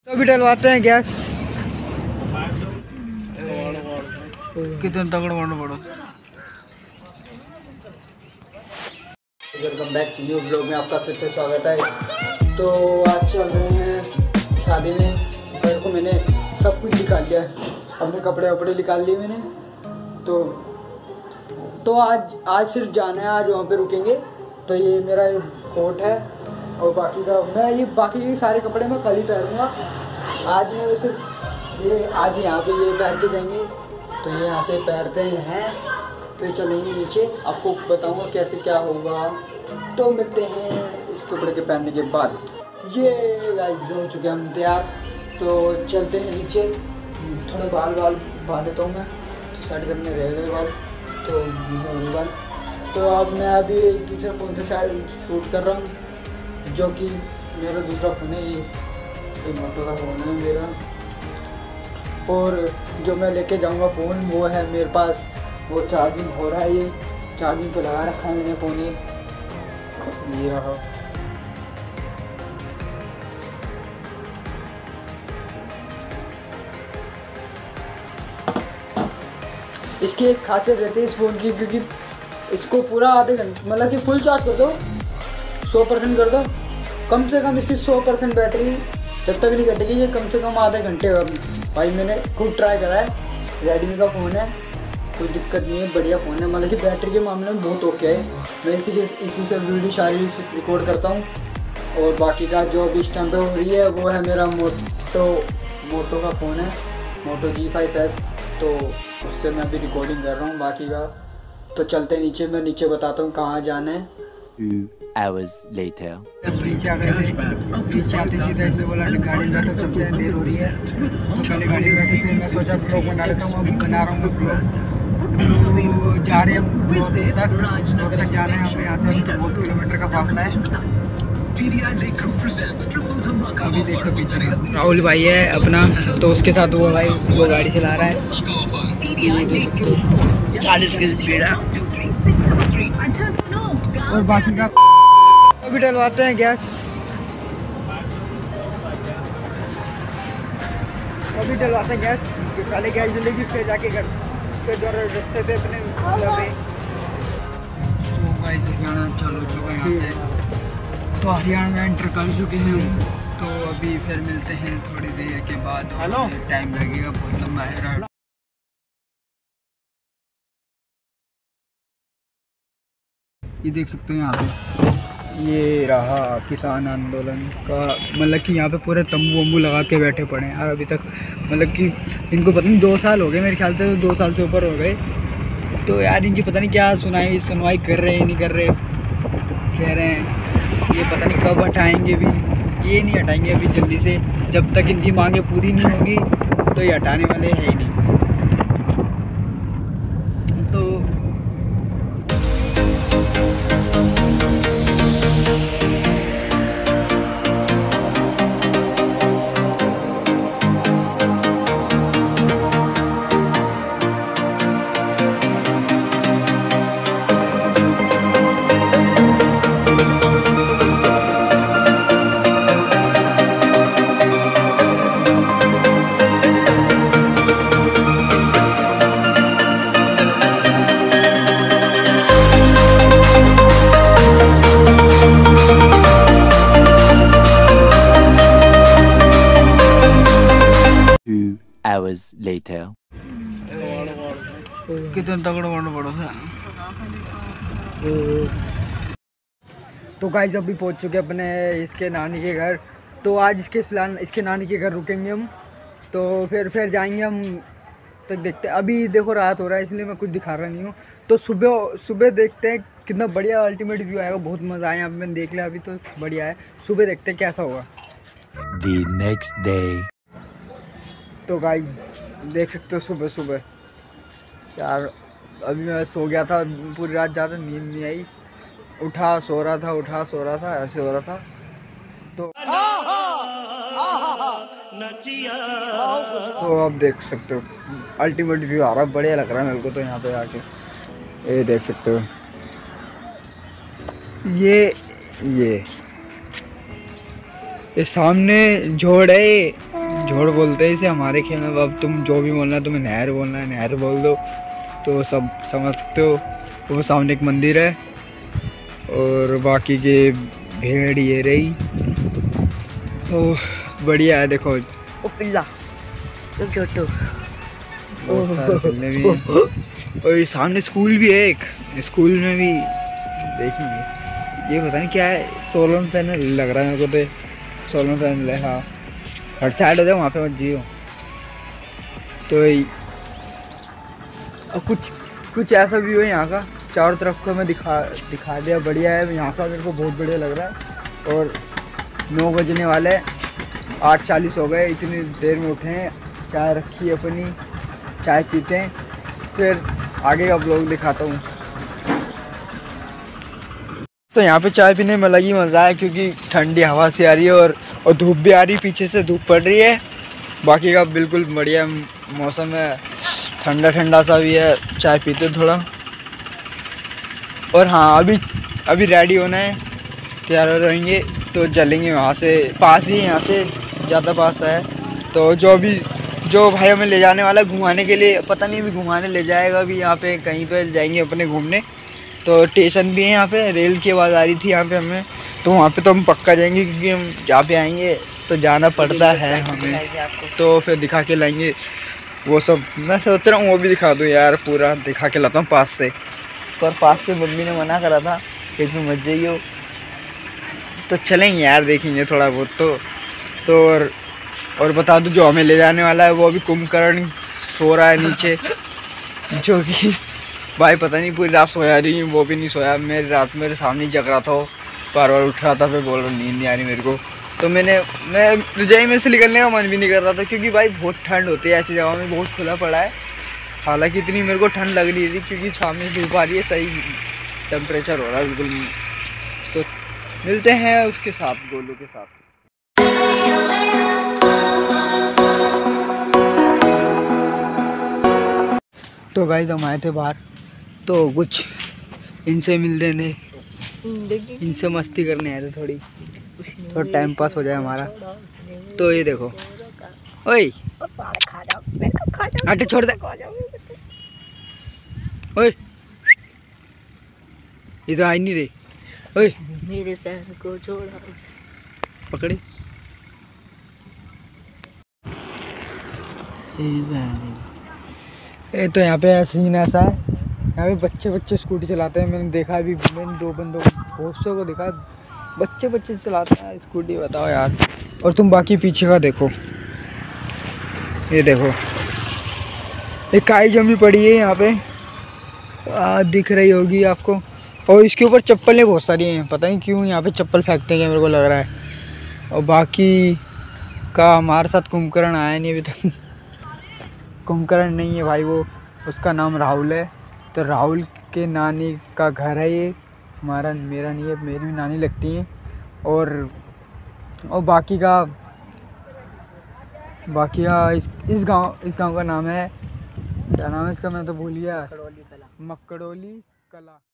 तो भी डलवाते हैं गैस। कितने तगड़ पड़ो। वेलकम बैक न्यू ब्लॉग में आपका फिर से स्वागत है। तो आज चल रहे हैं शादी में। घर को मैंने सब कुछ निकाल लिया है, अपने कपड़े वपड़े निकाल लिए मैंने। तो आज सिर्फ जाना है, आज वहाँ पे रुकेंगे। तो ये मेरा कोट है और बाकी के सारे कपड़े मैं कल ही पहनूँगा। आज मैं सिर्फ ये आज यहाँ पे ये पहन के जाएंगे। तो ये यहाँ से पहनते हैं, फिर चलेंगे नीचे। आपको बताऊँगा कैसे क्या होगा। तो मिलते हैं इस कपड़े के पहनने के बाद। ये गाइस हो चुके हम तैयार। तो चलते हैं नीचे। थोड़े बाल बांध देता हूँ मैं, तो साइड करने रह गए बाल, तो बाल। तो अब मैं अभी दूसरे फ़ोन से शूट कर रहा हूँ, जो कि मेरा दूसरा फ़ोन है। ये मोटो का फ़ोन है मेरा। और जो मैं लेके जाऊँगा फ़ोन वो है मेरे पास, वो चार्जिंग हो रहा है। ये चार्जिंग पे लगा रखा है मैंने फ़ोन। ये रहा। इसकी एक खासियत रहती है इस फ़ोन की, क्योंकि इसको पूरा आधे घंटे मतलब कि फुल चार्ज कर दो, 100% कर दो, कम से कम इसकी 100% बैटरी जब तक नहीं घटेगी, ये कम से कम आधे घंटे। भाई मैंने खुद ट्राई करा है। रेडमी का फ़ोन है, कोई दिक्कत नहीं है, बढ़िया फ़ोन है। मतलब कि बैटरी के मामले में बहुत ओके है। मैं इसी से वीडियो सारी रिकॉर्ड करता हूँ। और बाकी का जो अभी इस टाइम पे हो रही है वो है मेरा मोटो का फ़ोन है, मोटो G5s। तो उससे मैं अभी रिकॉर्डिंग कर रहा हूँ बाकी का। तो चलते हैं नीचे, मैं नीचे बताता हूँ कहाँ जाना है। 2 hours later. नीचे आ गए थे। नीचे आते सीधा इसने बोला गाड़ी बैठो, चलते हैं, देर हो रही है। पहले गाड़ी बैठी, फिर मैं सोचा ब्लॉग बना लेता हूँ। अभी बना रहा हूँ ब्लॉग। तो जा रहे हैं ब्लॉग तक जाना है हमें। यहाँ से 2 किलोमीटर का फासला है। अभी देखो पीछे राहुल भाई है अपना, तो उसके साथ वो भाई वो गाड़ी चला रहा है 40 की स्पीड है। और बाकी का अभी डलवाते हैं गैस। अभी डलवाते हैं गैस, पहले गैस जलेगी फिर जाके घर, फिर जो रास्ते पे अपने चलो चुका यहाँ से। तो हरियाणा में एंटर कर चुके हैं हम। तो अभी फिर मिलते हैं थोड़ी देर के बाद। टाइम लगेगा, बहुत लंबा है। ये देख सकते हो यहाँ पे, ये रहा किसान आंदोलन का। मतलब कि यहाँ पे पूरे तंबू वम्बू लगा के बैठे पड़े हैं यार अभी तक। मतलब कि इनको पता नहीं 2 साल हो गए मेरे ख्याल से, तो 2 साल से ऊपर हो गए। तो यार इनकी पता नहीं क्या सुनवाई कर रहे हैं, नहीं कर रहे, कह रहे हैं ये पता नहीं कब हटाएंगे भी। ये नहीं हटाएंगे अभी जल्दी से, जब तक इनकी मांगें पूरी नहीं होगी तो ये हटाने वाले हैं ही नहीं। तो hours later. कितने तगड़ पड़ो था। तो गाइस अभी पहुंच चुके अपने इसके नानी के घर। तो आज इसके नानी के घर रुकेंगे हम। तो फिर जाएंगे हम। तो देखते हैं, अभी देखो रात हो रहा है इसलिए मैं कुछ दिखा रहा नहीं हूँ। तो सुबह देखते हैं कितना बढ़िया अल्टीमेट व्यू आएगा, बहुत मज़ा आया। अभी मैंने देख लिया, अभी तो बढ़िया है। सुबह देखते हैं कैसा होगा। The next day. तो गाइस देख सकते हो सुबह यार, अभी मैं सो गया था पूरी रात, ज़्यादा नींद नहीं आई। उठा सो रहा था, ऐसे हो रहा था। तो अब देख सकते हो अल्टीमेट व्यू आ रहा है, बढ़िया लग रहा है मेरे को तो यहाँ पे आके। ये देख सकते हो, ये सामने झोड़ है। झोड़ बोलते हैं इसे हमारे खेल में। अब तुम जो भी बोलना है, तुम्हें नहर बोलना है नहर बोल दो, तो सब समझते हो। वो सामने एक मंदिर है और बाकी के भेड़ ये रही। ओह बढ़िया है, देखो ओ पिल्ला तुम छोटू। बहुत सारे पिल्ले भी हैं। और ये सामने स्कूल भी है एक, स्कूल में भी देखेंगे। ये पता नहीं क्या है, सोलर पैनल लग रहा है मेरे को, तो सोलर पैनल है। हाँ हट साइड हो जाओ, वहाँ पे मत जियो। तो अब कुछ ऐसा व्यू है यहाँ का, चारों तरफ को मैं दिखा दिया। बढ़िया है यहाँ का, मेरे को बहुत बढ़िया लग रहा है। और 9 बजने वाले, 8:40 हो गए, इतनी देर में उठे हैं। चाय रखी है अपनी, चाय पीते हैं, फिर आगे का ब्लॉग दिखाता हूँ। तो यहाँ पे चाय पीने में अलग ही मज़ा है, क्योंकि ठंडी हवा सी आ रही है और धूप भी आ रही है, पीछे से धूप पड़ रही है। बाकी का बिल्कुल बढ़िया मौसम है, ठंडा ठंडा सा भी है। चाय पीते थोड़ा। और हाँ अभी रेडी होना है, तैयार रहेंगे तो चलेंगे वहाँ से। पास ही यहाँ से, ज़्यादा पास है। तो जो भाई हमें ले जाने वाला घुमाने के लिए, पता नहीं अभी घुमाने ले जाएगा। अभी यहाँ पे कहीं पे जाएंगे अपने घूमने। तो स्टेशन भी है यहाँ पे, रेल की आवाज़ आ रही थी यहाँ पे हमें, तो वहाँ पे तो हम पक्का जाएंगे, क्योंकि हम जहाँ पे आएंगे तो जाना पड़ता है हमें। तो फिर दिखा के लाएंगे वो सब। मैं सोच रहा हूँ वो भी दिखा दूँ यार, पूरा दिखा के लाता हूँ पास से। पर पास से मम्मी ने मना करा था कि तुम मत जाइयो। तो चलेंगे यार, देखेंगे थोड़ा बहुत। तो और बता दूँ, जो हमें ले जाने वाला है वो अभी कुंभकर्ण सो रहा है नीचे, जो कि भाई पता नहीं पूरी रात सोया नहीं, वो भी नहीं सोया। रात मेरे सामने जग रहा था, बार बार उठ रहा था, फिर बोल रहा नींद नहीं आ रही मेरे को। तो मैं रजाई में से निकलने का मन भी नहीं कर रहा था, क्योंकि भाई बहुत ठंड होती है ऐसी जगह में, बहुत खुला पड़ा है। हालांकि इतनी मेरे को ठंड लग रही थी, क्योंकि सामने धूप आ रही है, सही टेम्परेचर हो रहा है बिल्कुल। तो मिलते हैं उसके साथ, गोलू के साथ। तो गाइस हम आए थे बाहर, तो कुछ इनसे मिल देने, इनसे मस्ती करने आए थे थोड़ी, तो टाइम पास हो जाए हमारा। तो ये देखो, ओए हट छोड़ दे, ओए ये तो आ ही नहीं रही। ओए मेरे सर को छोड़ा, पकड़े। ये तो यहाँ पे सीन ऐसा है, यहाँ पे बच्चे स्कूटी चलाते हैं। मैंने देखा अभी, मैंने 2 बंदों बहुत सौ को देखा, बच्चे चलाते हैं स्कूटी। बताओ यार। और तुम बाकी पीछे का देखो, ये देखो एक काई जमी पड़ी है यहाँ पे, दिख रही होगी आपको। और इसके ऊपर चप्पलें बहुत सारी हैं, पता नहीं क्यों यहाँ पे चप्पल फेंकते हैं, मेरे को लग रहा है। और बाकी का हमारे साथ कुंभकर्ण आया नहीं अभी तक। कुंभकर्ण नहीं है भाई, वो उसका नाम राहुल है। तो राहुल के नानी का घर है ये, मेरा नहीं है, मेरी भी नानी लगती हैं। और बाकी का इस गांव का नाम है, क्या नाम है इसका, मैं तो भूल गया। मक्कड़ोली कला।